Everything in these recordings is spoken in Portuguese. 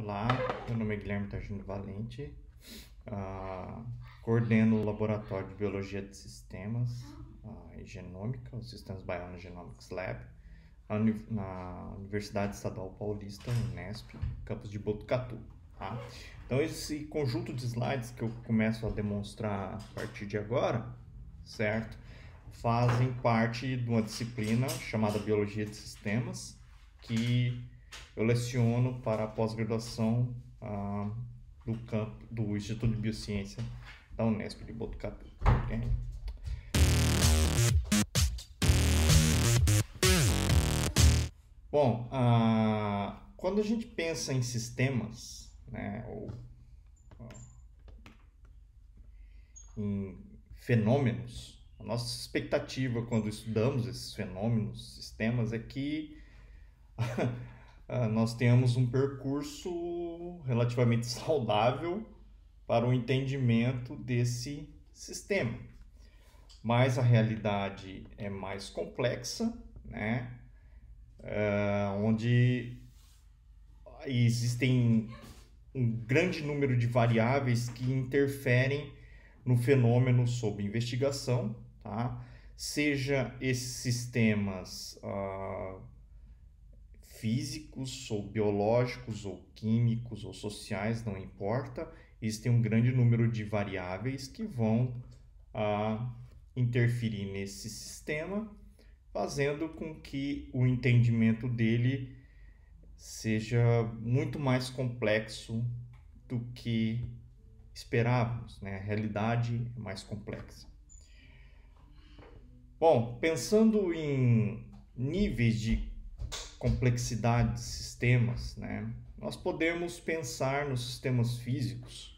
Olá, meu nome é Guilherme Targino Valente, coordeno o Laboratório de Biologia de Sistemas e Genômica, o Systems Biogenomics Lab, na Universidade Estadual Paulista, Unesp, campus de Botucatu. Tá? Então, esse conjunto de slides que eu começo a demonstrar a partir de agora, certo? Fazem parte de uma disciplina chamada Biologia de Sistemas, que eu leciono para a pós-graduação do Instituto de Biociência da Unesp de Botucatu. Okay? Bom, quando a gente pensa em sistemas, né, ou em fenômenos, a nossa expectativa quando estudamos esses fenômenos, sistemas, é que nós tenhamos um percurso relativamente saudável para o entendimento desse sistema. Mas a realidade é mais complexa, né? Onde existem um grande número de variáveis que interferem no fenômeno sob investigação, tá? Seja esses sistemas físicos, ou biológicos, ou químicos, ou sociais, não importa. Existem um grande número de variáveis que vão interferir nesse sistema, fazendo com que o entendimento dele seja muito mais complexo do que esperávamos, né? A realidade é mais complexa. Bom, pensando em níveis de complexidade de sistemas, né? Nós podemos pensar nos sistemas físicos,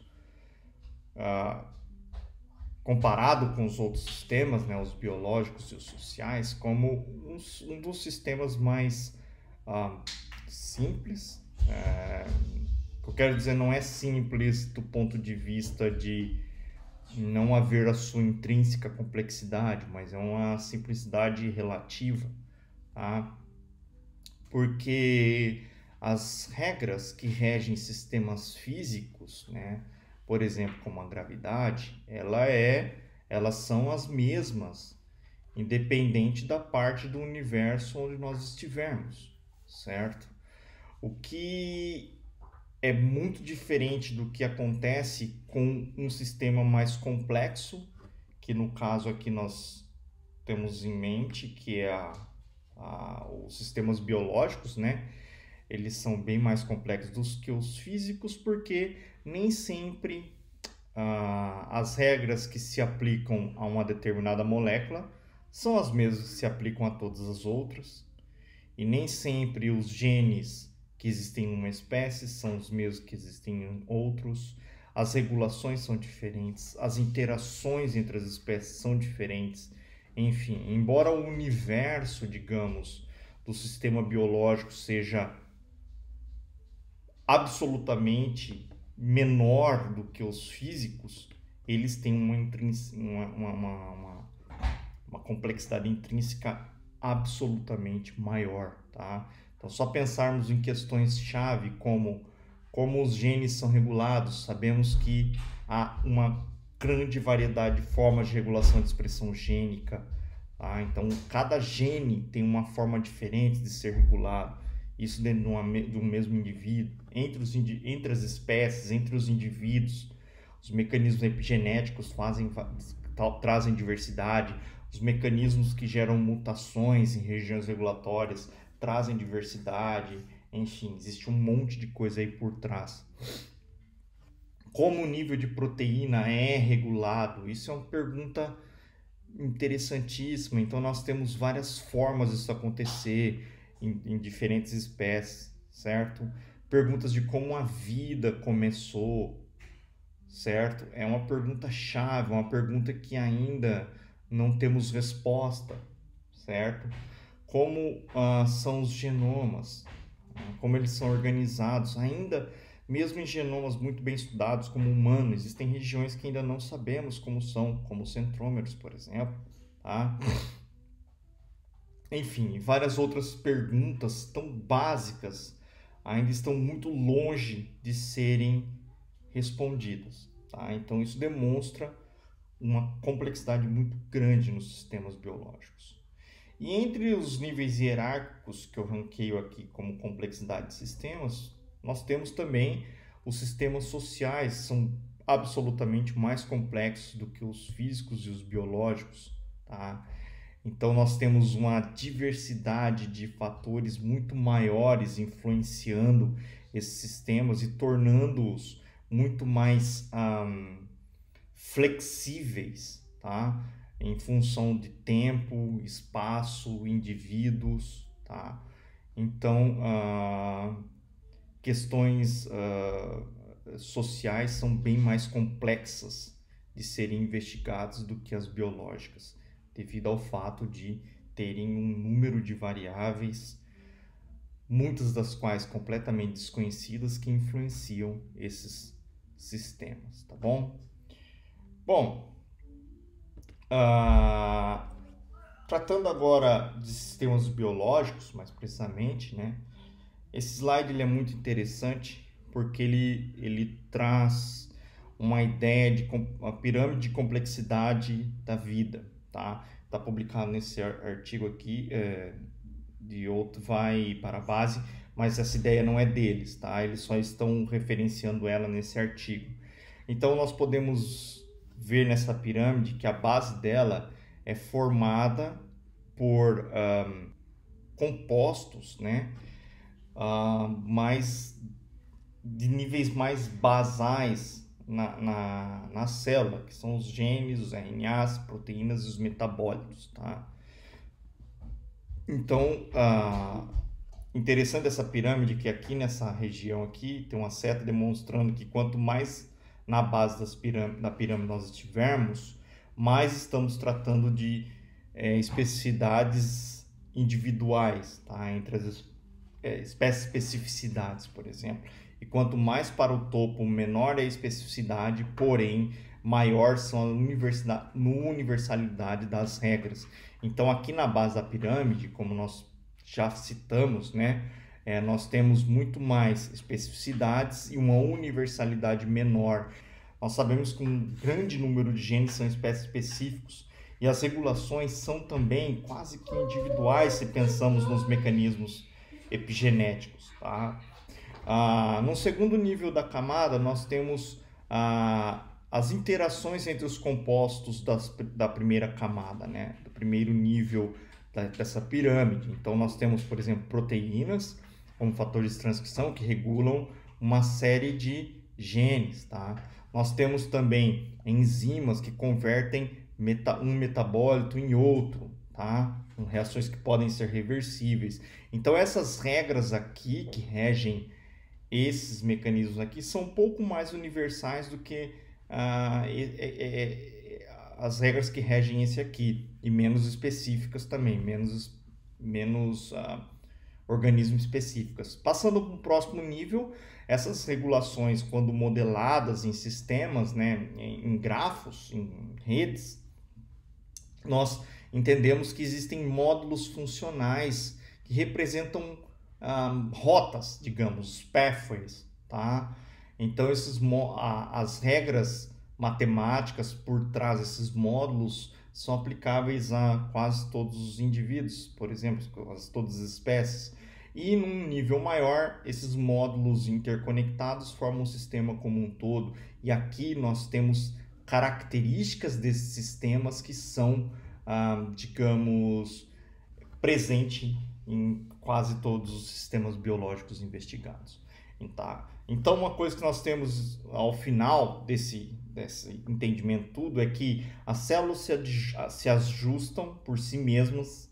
comparado com os outros sistemas, né, os biológicos e os sociais, como um dos sistemas mais simples. O que eu quero dizer não é simples do ponto de vista de não haver a sua intrínseca complexidade, mas é uma simplicidade relativa, tá? Porque as regras que regem sistemas físicos, né, por exemplo, como a gravidade, elas são as mesmas, independente da parte do universo onde nós estivermos, certo? O que é muito diferente do que acontece com um sistema mais complexo, que no caso aqui nós temos em mente, que é os sistemas biológicos, né? Eles são bem mais complexos do que os físicos, porque nem sempre as regras que se aplicam a uma determinada molécula são as mesmas que se aplicam a todas as outras, e nem sempre os genes que existem em uma espécie são os mesmos que existem em outros, as regulações são diferentes, as interações entre as espécies são diferentes. Enfim, embora o universo, digamos, do sistema biológico seja absolutamente menor do que os físicos, eles têm uma complexidade intrínseca absolutamente maior, tá? Então, só pensarmos em questões-chave como os genes são regulados, sabemos que há uma grande variedade de formas de regulação de expressão gênica, tá? Então, cada gene tem uma forma diferente de ser regulado, isso dentro de um mesmo indivíduo, entre as espécies, entre os indivíduos. Os mecanismos epigenéticos trazem diversidade, os mecanismos que geram mutações em regiões regulatórias trazem diversidade, enfim, existe um monte de coisa aí por trás. Como o nível de proteína é regulado? Isso é uma pergunta interessantíssima. Então, nós temos várias formas disso acontecer em diferentes espécies, certo? Perguntas de como a vida começou, certo? É uma pergunta chave, uma pergunta que ainda não temos resposta, certo? Como são os genomas, como eles são organizados, ainda mesmo em genomas muito bem estudados como humanos, existem regiões que ainda não sabemos como são, como os centrômeros, por exemplo, tá? Enfim, várias outras perguntas tão básicas ainda estão muito longe de serem respondidas, tá? Então isso demonstra uma complexidade muito grande nos sistemas biológicos. E entre os níveis hierárquicos que eu ranqueio aqui como complexidade de sistemas, nós temos também os sistemas sociais, são absolutamente mais complexos do que os físicos e os biológicos, tá? Então nós temos uma diversidade de fatores muito maiores influenciando esses sistemas e tornando-os muito mais flexíveis, tá? Em função de tempo, espaço, indivíduos, tá? Então, questões sociais são bem mais complexas de serem investigadas do que as biológicas, devido ao fato de terem um número de variáveis, muitas das quais completamente desconhecidas, que influenciam esses sistemas, tá bom? Bom, tratando agora de sistemas biológicos, mais precisamente, né? Esse slide ele é muito interessante porque ele traz uma ideia de uma pirâmide de complexidade da vida, tá? Está publicado nesse artigo aqui, de outro vai para a base, mas essa ideia não é deles, tá? Eles só estão referenciando ela nesse artigo. Então nós podemos ver nessa pirâmide que a base dela é formada por compostos, né? De níveis mais basais na célula, que são os genes, os RNAs, proteínas e os metabólitos, tá? Então, interessante essa pirâmide que aqui nessa região aqui tem uma seta demonstrando que quanto mais na base da pirâmide nós estivermos, mais estamos tratando de especificidades individuais, tá? Entre as especificidades, por exemplo. E quanto mais para o topo, menor é a especificidade, porém, maior são a universalidade das regras. Então, aqui na base da pirâmide, como nós já citamos, né, nós temos muito mais especificidades e uma universalidade menor. Nós sabemos que um grande número de genes são específicos e as regulações são também quase que individuais se pensamos nos mecanismos epigenéticos, tá? No segundo nível da camada, nós temos as interações entre os compostos da primeira camada, né? Do primeiro nível dessa pirâmide. Então, nós temos, por exemplo, proteínas como fatores de transcrição que regulam uma série de genes, tá? Nós temos também enzimas que convertem um metabólito em outro, tá? Reações que podem ser reversíveis. Então, essas regras aqui que regem esses mecanismos aqui são um pouco mais universais do que as regras que regem esse aqui, e menos específicas também, menos organismos específicas. Passando para o próximo nível, essas regulações, quando modeladas em sistemas, né, em grafos, em redes, nós entendemos que existem módulos funcionais que representam rotas, digamos, pathways, tá? Então, as regras matemáticas por trás desses módulos são aplicáveis a quase todos os indivíduos, por exemplo, quase todas as espécies. E num nível maior, esses módulos interconectados formam um sistema como um todo. E aqui nós temos características desses sistemas que são, digamos, presentes em quase todos os sistemas biológicos investigados. Tá? Então, uma coisa que nós temos ao final desse entendimento tudo é que as células se ajustam por si mesmas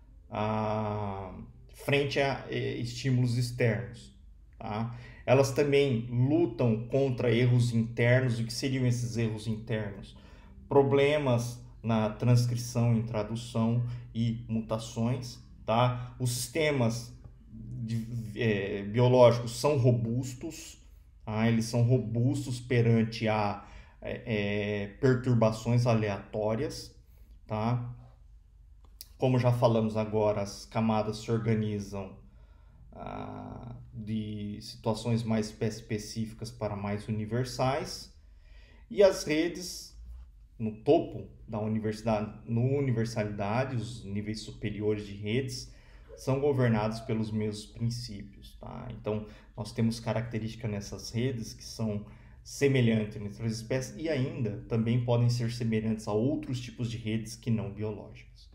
frente a estímulos externos. Tá? Elas também lutam contra erros internos. O que seriam esses erros internos? Problemas na transcrição e tradução e mutações. Tá? Os sistemas biológicos são robustos, tá? Eles são robustos perante a perturbações aleatórias, tá? Como já falamos agora, as camadas se organizam de situações mais específicas para mais universais, e as redes no topo da universalidade, os níveis superiores de redes, são governados pelos mesmos princípios, tá? Então, nós temos características nessas redes que são semelhantes entre as espécies e ainda também podem ser semelhantes a outros tipos de redes que não biológicas.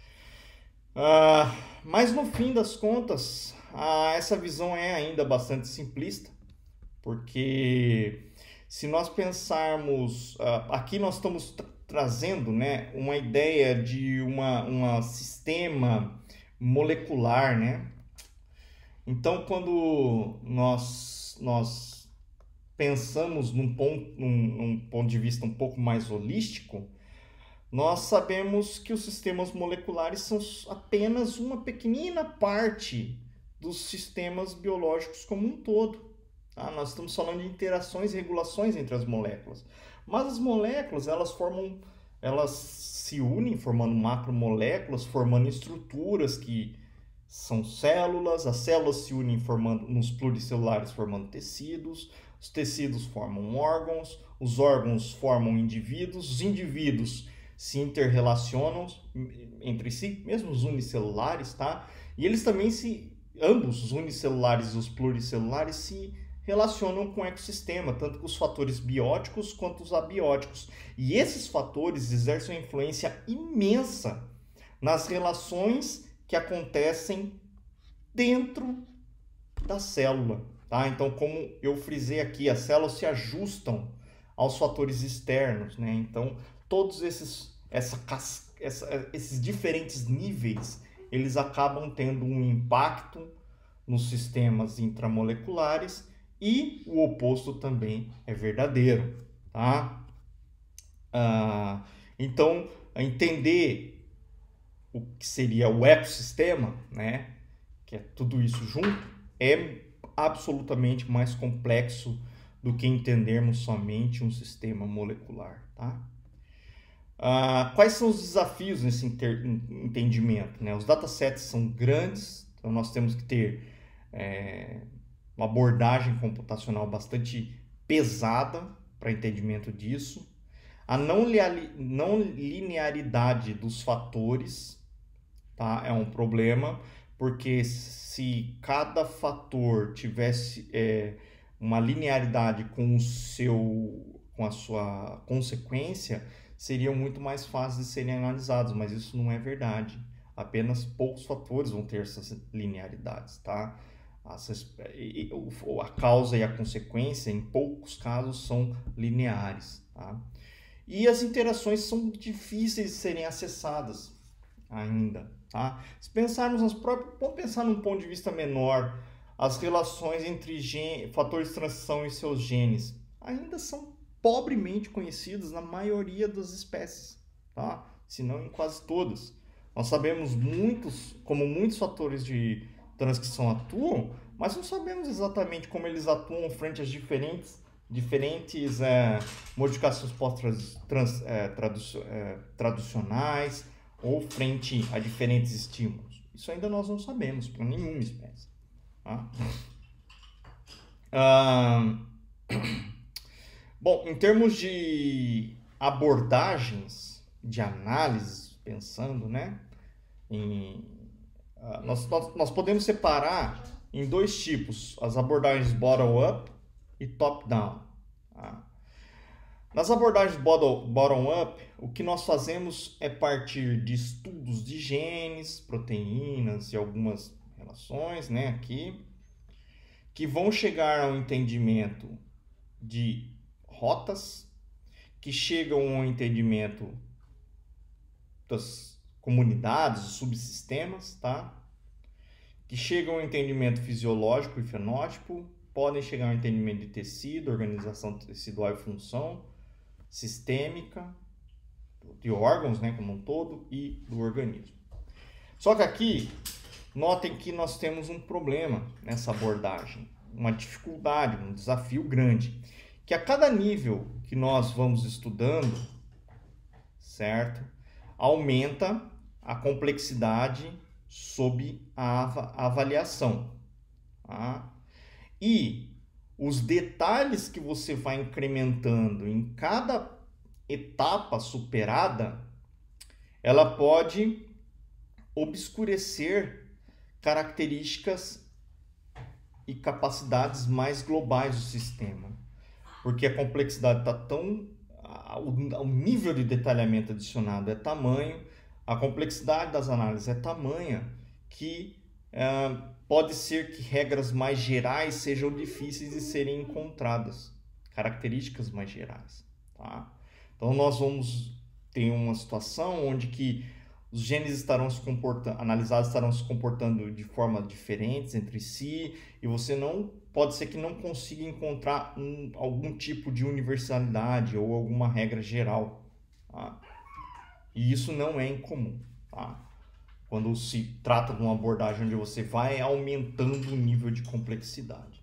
Mas no fim das contas, essa visão é ainda bastante simplista, porque se nós pensarmos, aqui nós estamos trazendo, né, uma ideia de um sistema molecular, né? Então, quando nós pensamos num ponto de vista um pouco mais holístico, nós sabemos que os sistemas moleculares são apenas uma pequenina parte dos sistemas biológicos como um todo. Tá? Nós estamos falando de interações e regulações entre as moléculas. Mas as moléculas, elas se unem formando macromoléculas, formando estruturas que são células. As células se unem nos pluricelulares formando tecidos. Os tecidos formam órgãos. Os órgãos formam indivíduos. Os indivíduos se interrelacionam entre si, mesmo os unicelulares, tá? E eles também ambos, os unicelulares e os pluricelulares, se relacionam com o ecossistema, tanto com os fatores bióticos quanto os abióticos. E esses fatores exercem uma influência imensa nas relações que acontecem dentro da célula, tá? Então, como eu frisei aqui, as células se ajustam aos fatores externos, né? Então, todos esses diferentes níveis, eles acabam tendo um impacto nos sistemas intramoleculares, e o oposto também é verdadeiro, tá? Então, entender o que seria o ecossistema, né, que é tudo isso junto, é absolutamente mais complexo do que entendermos somente um sistema molecular, tá? Quais são os desafios nesse entendimento, né? Os datasets são grandes, então nós temos que ter uma abordagem computacional bastante pesada para entendimento disso. A não linearidade dos fatores, tá? É um problema, porque se cada fator tivesse uma linearidade com a sua consequência, seriam muito mais fáceis de serem analisados, mas isso não é verdade. Apenas poucos fatores vão ter essas linearidades, tá? A causa e a consequência, em poucos casos, são lineares, tá? E as interações são difíceis de serem acessadas ainda, tá? Se pensarmos vamos pensar num ponto de vista menor, as relações entre fatores de transição e seus genes ainda são pobremente conhecidas na maioria das espécies, tá? Se não em quase todas. Nós sabemos como muitos fatores de transcrição atuam, mas não sabemos exatamente como eles atuam frente às diferentes modificações pós-traducionais ou frente a diferentes estímulos. Isso ainda nós não sabemos para nenhuma espécie. Tá? Bom, em termos de abordagens de análise, pensando, né, nós podemos separar em dois tipos, as abordagens bottom-up e top-down. Tá? Nas abordagens bottom-up, o que nós fazemos é partir de estudos de genes, proteínas e algumas relações, né, aqui, que vão chegar ao entendimento de rotas, que chegam ao entendimento das comunidades, subsistemas, tá? Que chegam ao entendimento fisiológico e fenótipo, podem chegar ao entendimento de tecido, organização tecidual e função, sistêmica, de órgãos, né, como um todo, e do organismo. Só que aqui, notem que nós temos um problema nessa abordagem, uma dificuldade, um desafio grande, que a cada nível que nós vamos estudando, certo, aumenta a complexidade sob a avaliação, tá? E os detalhes que você vai incrementando em cada etapa superada, ela pode obscurecer características e capacidades mais globais do sistema, porque a complexidade está tão, o nível de detalhamento adicionado é tamanho, a complexidade das análises é tamanha que pode ser que regras mais gerais sejam difíceis de serem encontradas, características mais gerais, tá? Então nós vamos ter uma situação onde que os genes estarão se comportando, analisados estarão se comportando de forma diferentes entre si, e você não pode ser que não consiga encontrar algum tipo de universalidade ou alguma regra geral, tá? E isso não é incomum, tá? Quando se trata de uma abordagem onde você vai aumentando o nível de complexidade.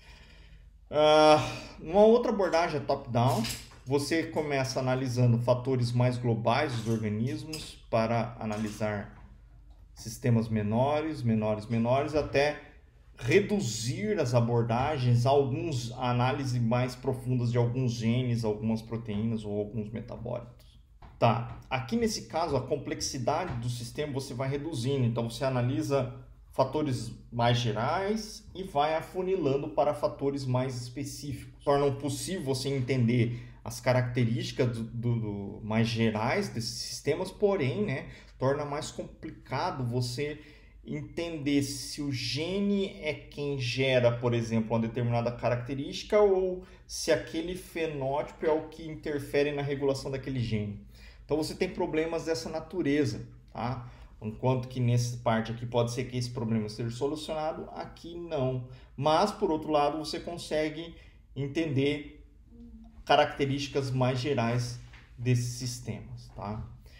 Uma outra abordagem é top-down. Você começa analisando fatores mais globais dos organismos para analisar sistemas menores, até reduzir as abordagens a análises mais profundas de alguns genes, algumas proteínas ou alguns metabólitos. Tá, aqui nesse caso a complexidade do sistema você vai reduzindo, então você analisa fatores mais gerais e vai afunilando para fatores mais específicos. Torna possível você entender as características mais gerais desses sistemas, porém, né, torna mais complicado você entender se o gene é quem gera, por exemplo, uma determinada característica ou se aquele fenótipo é o que interfere na regulação daquele gene. Então você tem problemas dessa natureza, tá? Enquanto que nessa parte aqui pode ser que esse problema seja solucionado, aqui não. Mas, por outro lado, você consegue entender características mais gerais desses sistemas, tá?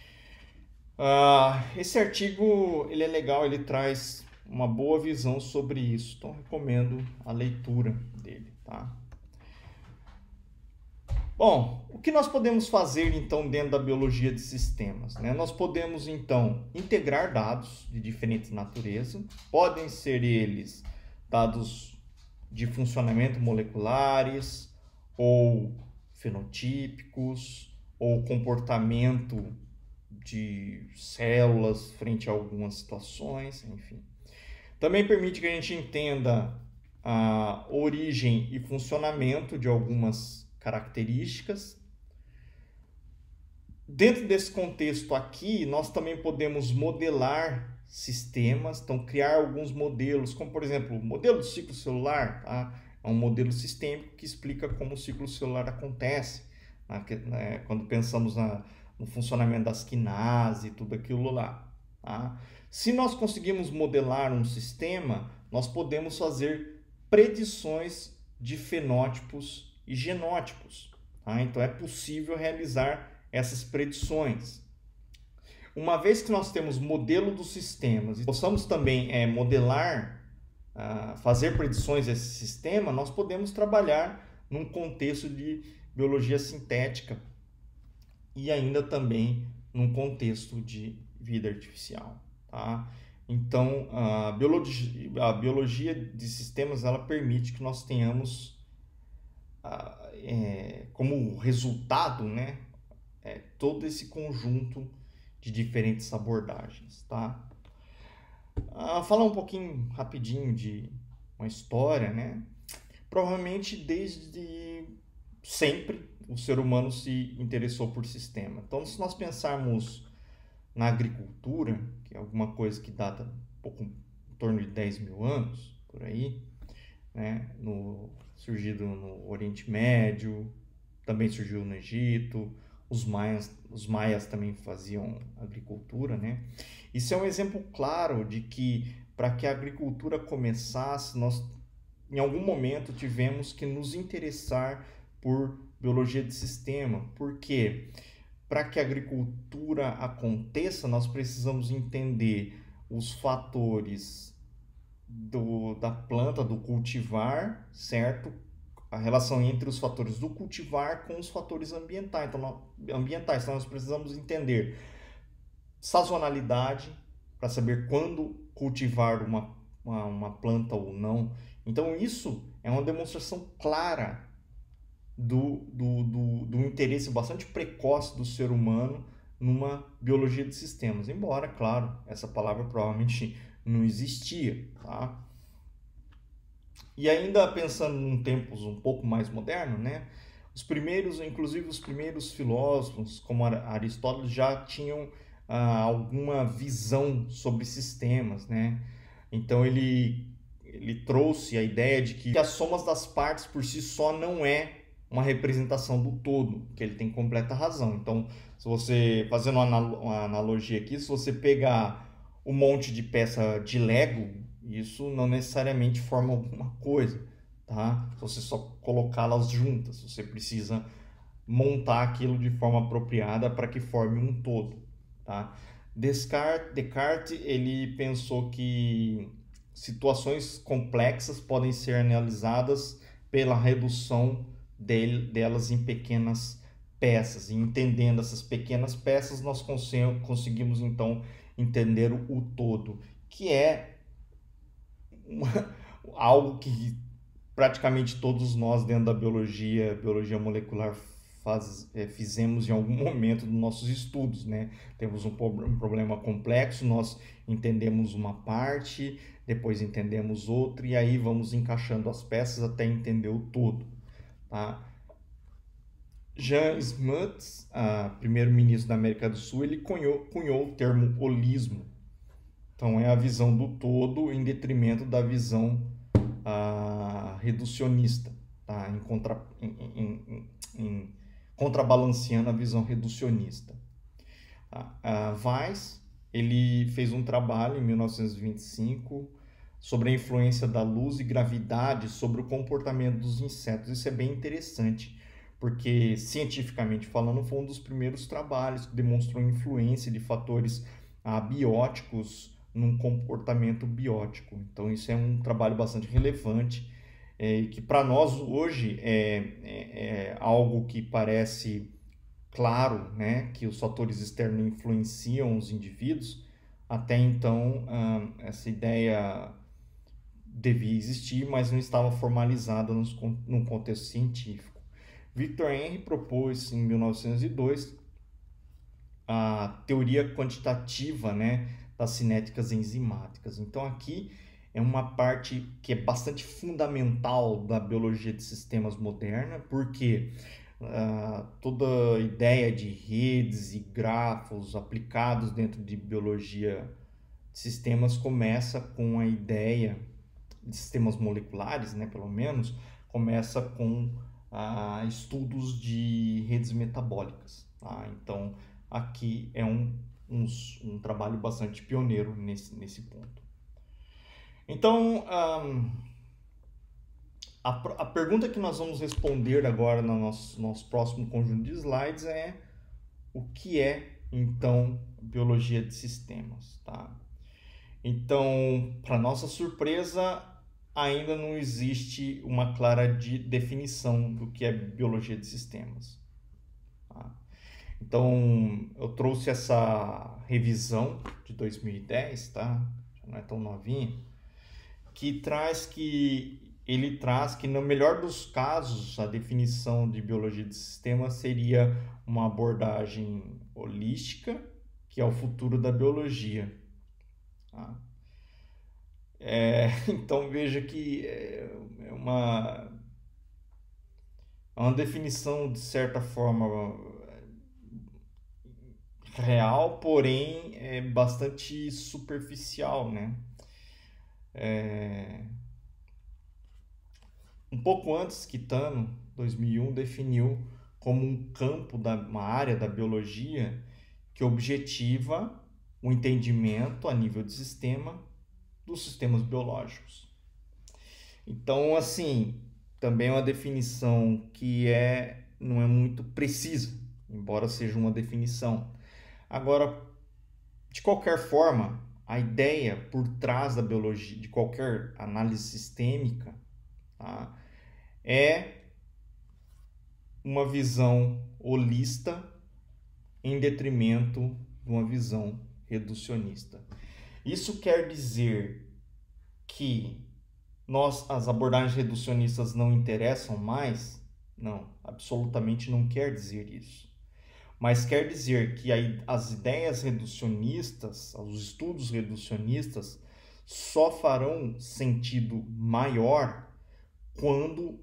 Esse artigo ele é legal, ele traz uma boa visão sobre isso, então recomendo a leitura dele, tá? Bom, o que nós podemos fazer então dentro da biologia de sistemas, né? Nós podemos então integrar dados de diferentes naturezas, podem ser eles dados de funcionamento moleculares ou fenotípicos ou comportamento de células frente a algumas situações, enfim. Também permite que a gente entenda a origem e funcionamento de algumas características. Dentro desse contexto aqui, nós também podemos modelar sistemas, então criar alguns modelos, como por exemplo, o modelo do ciclo celular, tá? É um modelo sistêmico que explica como o ciclo celular acontece, né? Quando pensamos no funcionamento das quinases e tudo aquilo lá, tá? Se nós conseguimos modelar um sistema, nós podemos fazer predições de fenótipos e genótipos, tá? Então é possível realizar essas predições. Uma vez que nós temos modelo dos sistemas e possamos também modelar, fazer predições desse sistema, nós podemos trabalhar num contexto de biologia sintética e ainda também num contexto de vida artificial, tá? Então, a biologia de sistemas ela permite que nós tenhamos como resultado, né, todo esse conjunto de diferentes abordagens, tá? Falar um pouquinho rapidinho de uma história, né? Provavelmente desde sempre o ser humano se interessou por sistema. Então, se nós pensarmos na agricultura, que é alguma coisa que data em torno de 10 mil anos, por aí, né? Surgido no Oriente Médio, também surgiu no Egito, os maias também faziam agricultura, né? Isso é um exemplo claro de que para que a agricultura começasse, nós em algum momento tivemos que nos interessar por biologia de sistema. Por quê? Para que a agricultura aconteça, nós precisamos entender os fatores da planta, do cultivar, certo? A relação entre os fatores do cultivar com os fatores ambientais. Então, nós precisamos entender sazonalidade, para saber quando cultivar uma planta ou não, Então, isso é uma demonstração clara do interesse bastante precoce do ser humano numa biologia de sistemas. Embora, claro, essa palavra provavelmente não existia, tá? E ainda pensando em tempos um pouco mais modernos, né? Inclusive os primeiros filósofos, como Aristóteles, já tinham alguma visão sobre sistemas, né? Então ele trouxe a ideia de que as somas das partes por si só não é uma representação do todo, que ele tem completa razão. Então, se você, fazendo uma analogia aqui, se você pegar um monte de peça de Lego, isso não necessariamente forma alguma coisa, tá? Se você só colocá-las juntas, você precisa montar aquilo de forma apropriada para que forme um todo, tá? Descartes ele pensou que situações complexas podem ser analisadas pela redução delas em pequenas peças. E entendendo essas pequenas peças, nós conseguimos então entender o todo, que é algo que praticamente todos nós dentro da biologia molecular fizemos em algum momento dos nossos estudos, né? Temos um problema complexo, nós entendemos uma parte, depois entendemos outra e aí vamos encaixando as peças até entender o todo, tá? Jean Smuts, primeiro-ministro da América do Sul, ele cunhou o termo holismo. Então é a visão do todo em detrimento da visão reducionista, tá? Contrabalanceando a visão reducionista. Weiss ele fez um trabalho em 1925 sobre a influência da luz e gravidade sobre o comportamento dos insetos. Isso é bem interessante, porque cientificamente falando foi um dos primeiros trabalhos que demonstrou influência de fatores bióticos num comportamento biótico. Então isso é um trabalho bastante relevante, que para nós hoje é algo que parece claro, né, que os fatores externos influenciam os indivíduos. Até então essa ideia devia existir, mas não estava formalizada num contexto científico. Victor Henry propôs em 1902 a teoria quantitativa, né, das cinéticas enzimáticas. Então aqui é uma parte que é bastante fundamental da biologia de sistemas moderna, porque toda a ideia de redes e grafos aplicados dentro de biologia de sistemas começa com a ideia de sistemas moleculares, né, pelo menos, começa com estudos de redes metabólicas. Tá? Então, aqui é um trabalho bastante pioneiro nesse ponto. Então, a pergunta que nós vamos responder agora no nosso próximo conjunto de slides é: o que é, então, biologia de sistemas? Tá? Então, para nossa surpresa, ainda não existe uma clara definição do que é biologia de sistemas. Tá? Então, eu trouxe essa revisão de 2010, tá? Já não é tão novinha, ele traz que, no melhor dos casos, a definição de biologia de sistemas seria uma abordagem holística, que é o futuro da biologia. Tá? Então veja que é uma definição de certa forma real, porém é bastante superficial, né? Um pouco antes, Kitano, 2001, definiu como um campo, uma área da biologia que objetiva o entendimento a nível de sistema dos sistemas biológicos. Então, assim, também é uma definição que não é muito precisa, embora seja uma definição. Agora, de qualquer forma, a ideia por trás da biologia, de qualquer análise sistêmica, tá, é uma visão holista em detrimento de uma visão reducionista. Isso quer dizer que as abordagens reducionistas não interessam mais? Não, absolutamente não quer dizer isso. Mas quer dizer que as ideias reducionistas, os estudos reducionistas, só farão sentido maior quando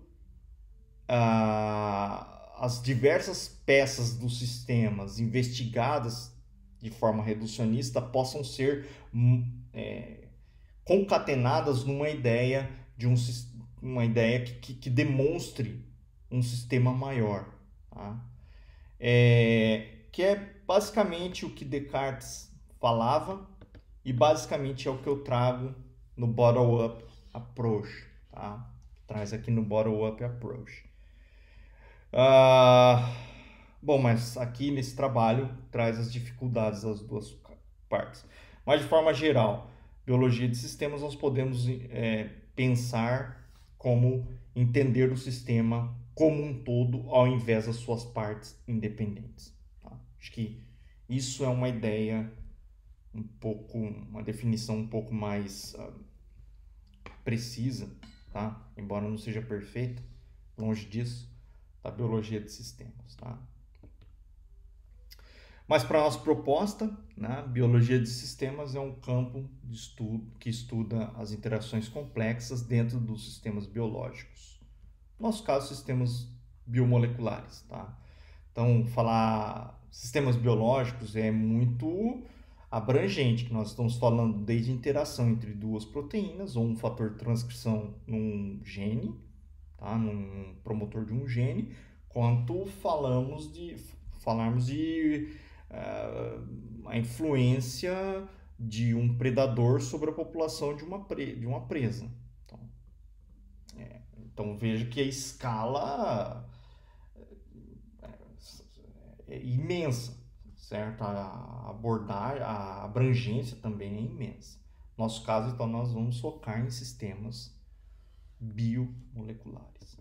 as diversas peças dos sistemas investigadas de forma reducionista possam ser concatenadas numa ideia uma ideia que demonstre um sistema maior, tá? Que é basicamente o que Descartes falava e basicamente é o que eu trago no Bottom-up Approach, tá? Traz aqui no Bottom-up Approach. Bom, mas aqui nesse trabalho traz as dificuldades das duas partes. Mas de forma geral, biologia de sistemas nós podemos pensar como entender o sistema como um todo ao invés das suas partes independentes. Tá? Acho que isso é uma ideia uma definição um pouco mais precisa, tá? Embora não seja perfeita, longe disso, da biologia de sistemas, tá? Mas para a nossa proposta, né, biologia de sistemas é um campo de estudo que estuda as interações complexas dentro dos sistemas biológicos. No nosso caso, sistemas biomoleculares, tá? Então, falar sistemas biológicos é muito abrangente, que nós estamos falando desde interação entre duas proteínas ou um fator de transcrição num gene, tá? Num promotor de um gene, quanto falarmos de a influência de um predador sobre a população de uma presa. Então veja que a escala é imensa, certo? A abrangência também é imensa. No nosso caso, então, nós vamos focar em sistemas biomoleculares.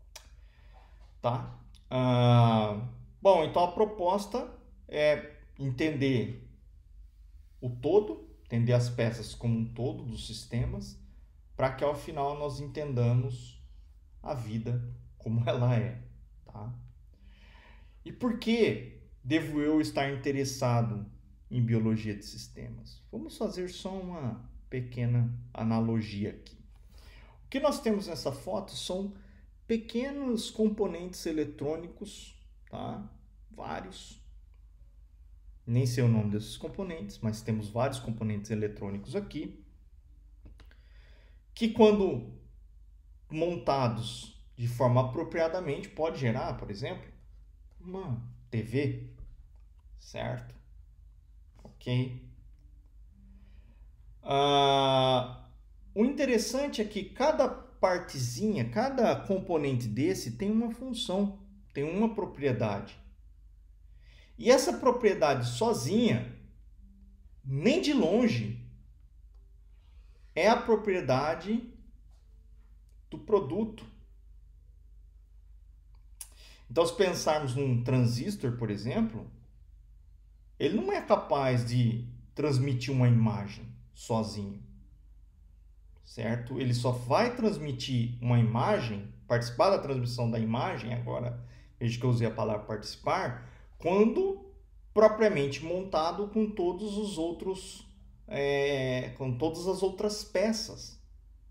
Tá? Bom, então a proposta é entender o todo, entender as peças como um todo dos sistemas, para que ao final nós entendamos a vida como ela é. Tá? E por que devo eu estar interessado em biologia de sistemas? Vamos fazer só uma pequena analogia aqui. O que nós temos nessa foto são pequenos componentes eletrônicos, tá? Vários. Nem sei o nome desses componentes, mas temos vários componentes eletrônicos aqui, que quando montados de forma apropriadamente pode gerar, por exemplo, uma TV, certo? Ok. O interessante é que cada partezinha, cada componente desse tem uma função, tem uma propriedade. E essa propriedade sozinha, nem de longe, é a propriedade do produto. Então, se pensarmos num transistor, por exemplo, ele não é capaz de transmitir uma imagem sozinho, certo? Ele só vai transmitir uma imagem, participar da transmissão da imagem, agora veja que eu usei a palavra participar, quando propriamente montado com todos os outros, com todas as outras peças,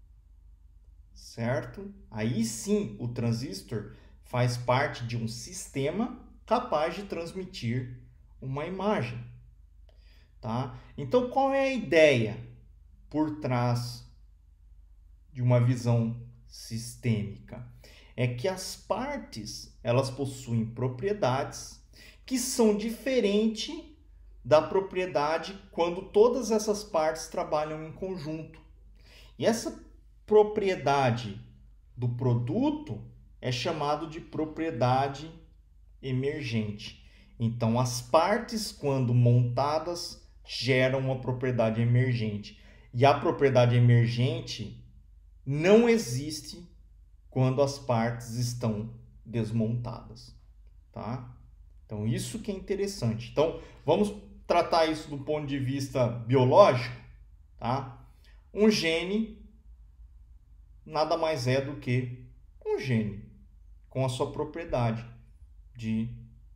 certo? Aí sim o transistor faz parte de um sistema capaz de transmitir uma imagem, tá? Então qual é a ideia por trás de uma visão sistêmica? É que as partes, elas possuem propriedades que são diferentes da propriedade quando todas essas partes trabalham em conjunto. E essa propriedade do produto é chamado de propriedade emergente. Então, as partes, quando montadas, geram uma propriedade emergente. E a propriedade emergente não existe quando as partes estão desmontadas, tá? Então, isso que é interessante. Então, vamos tratar isso do ponto de vista biológico, tá? Um gene nada mais é do que um gene com a sua propriedade de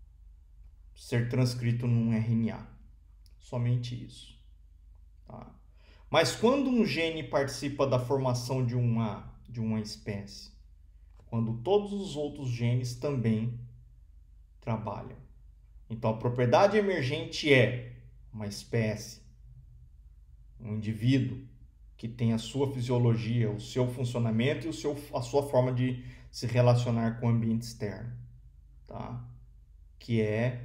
ser transcrito num RNA. Somente isso. Tá? Mas quando um gene participa da formação de uma espécie, quando todos os outros genes também trabalham. Então, a propriedade emergente é uma espécie, um indivíduo que tem a sua fisiologia, o seu funcionamento e a sua forma de se relacionar com o ambiente externo, tá? Que é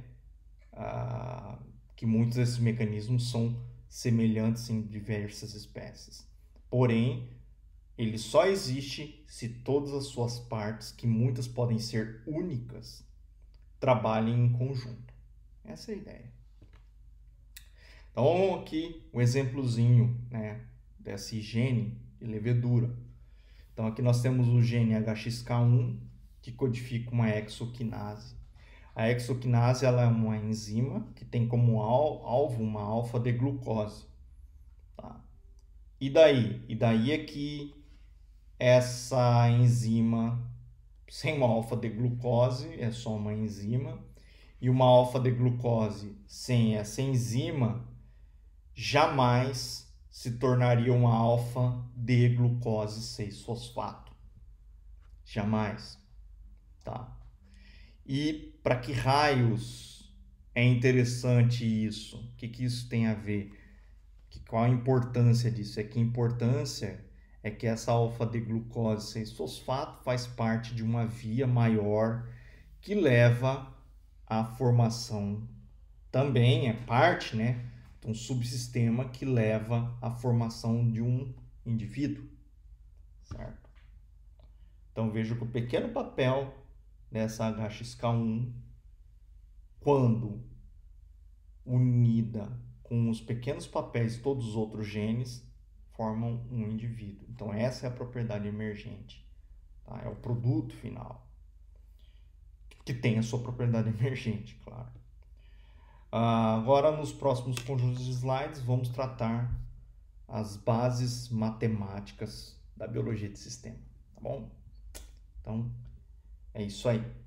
que muitos desses mecanismos são semelhantes em diversas espécies. Porém, ele só existe se todas as suas partes, que muitas podem ser únicas, trabalhem em conjunto. Essa é a ideia. Então, aqui um exemplozinho, né, desse gene de levedura. Então, aqui nós temos o gene HXK1, que codifica uma hexoquinase. A hexoquinase ela é uma enzima que tem como alvo uma alfa-D-glucose. Tá? E daí? E daí é que essa enzima, sem uma alfa-D-glucose, é só uma enzima, e uma alfa-D-glucose sem essa enzima, jamais se tornaria uma alfa-D-glucose 6-fosfato. Jamais. Tá? E para que raios é interessante isso? O que isso tem a ver? Qual a importância disso? É que a importância é que essa alfa-D-glucose 6-fosfato faz parte de uma via maior que leva à formação, também é parte, né, de um subsistema que leva à formação de um indivíduo, certo? Então veja que o pequeno papel dessa HXK1, quando unida com os pequenos papéis de todos os outros genes, formam um indivíduo. Então essa é a propriedade emergente, tá? É o produto final, que tem a sua propriedade emergente, claro. Agora, nos próximos conjuntos de slides, vamos tratar as bases matemáticas da biologia de sistema, tá bom? Então, é isso aí.